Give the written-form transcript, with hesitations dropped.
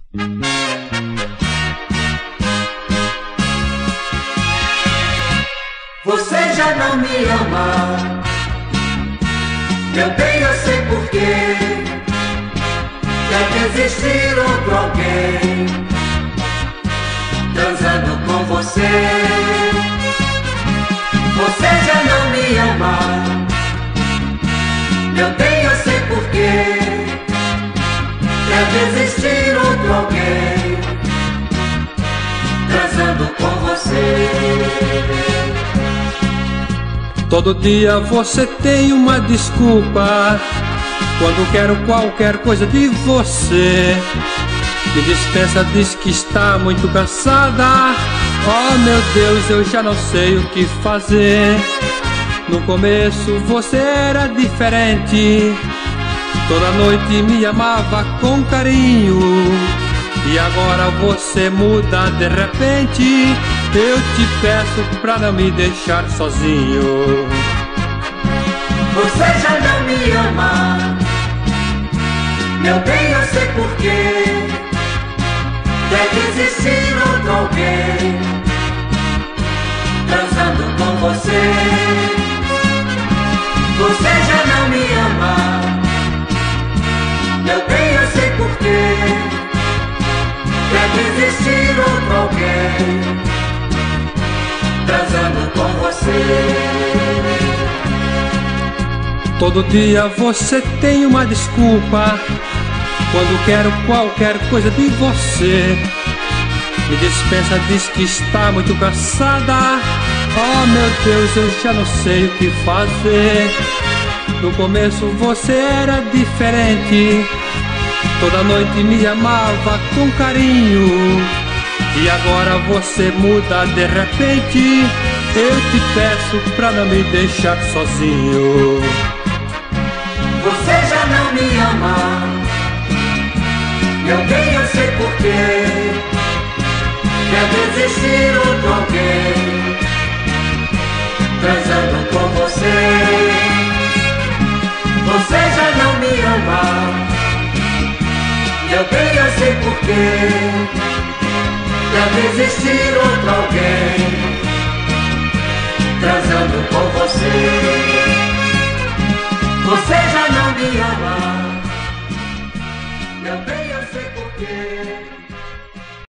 Você já não me ama, meu bem, eu sei porquê. Deve existir outro alguém transando com você. Você já não me ama, meu bem, eu sei porquê. Deve existir outro alguém transando com você. Todo dia você tem uma desculpa quando quero qualquer coisa de você. Me dispensa, diz que está muito cansada. Oh meu Deus, eu já não sei o que fazer. No começo você era diferente, toda noite me amava com carinho. E agora você muda de repente. Eu te peço pra não me deixar sozinho. Você já não me ama, meu bem, eu sei porquê. Deve existir outro alguém transando com você. Você já não me ama, meu bem, eu sei porquê. Deve existir outro alguém transando com você. Todo dia você tem uma desculpa quando quero qualquer coisa de você. Me dispensa, diz que está muito cansada. Oh meu Deus, eu já não sei o que fazer. No começo você era diferente, toda noite me amava com carinho. E agora você muda de repente. Eu te peço pra não me deixar sozinho. Você já não me ama, meu bem, eu sei porquê. Deve existir outro alguém transando com você. Você já não me ama, meu bem, eu sei porquê. Deve existir outro alguém transando com você. Você já não me ama, meu bem, eu sei porquê.